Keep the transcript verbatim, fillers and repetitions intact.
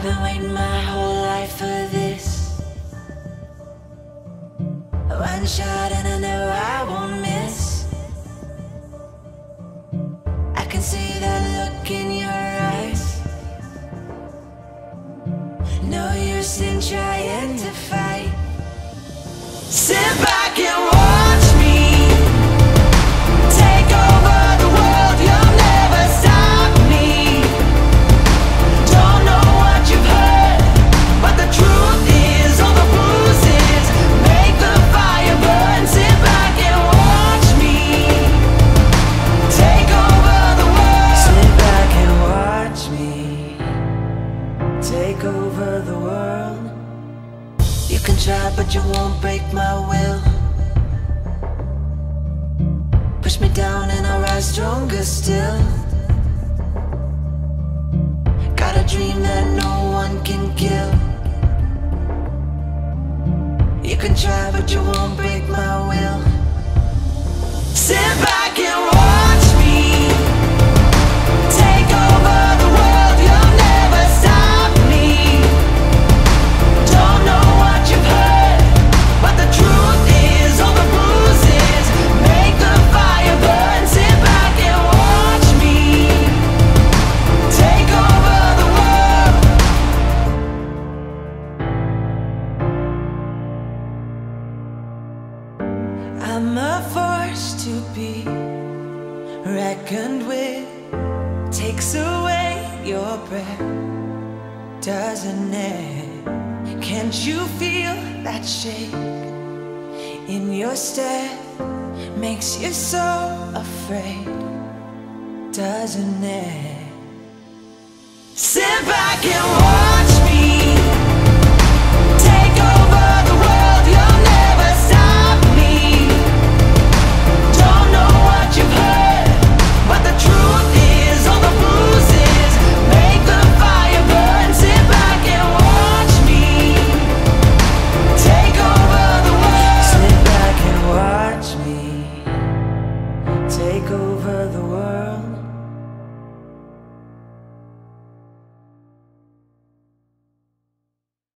been waiting my whole life for this. One shot and I know I won't miss. I can see that look in your eyes. No use in trying to fight. Sit back and watch me take over the world. You'll never stop me. Don't know what you've heard, but the truth is all the bruises make the fire burn. Sit back and watch me take over the world. Sit back and watch me take over the world. You can try but you won't break my will. Push me down and I'll rise stronger still. Got a dream that no one can kill. You can try but you won't break my will. Sit back and watch me take over the world. You'll never stop me. Don't know what you've heard, but the truth is all the bruises make the fire burn. Sit back and watch me take over the world. I'm a force to be reckoned with. Takes away your breath, doesn't it? Can't you feel that shake in your step? Makes you so afraid, doesn't it? Sit back and watch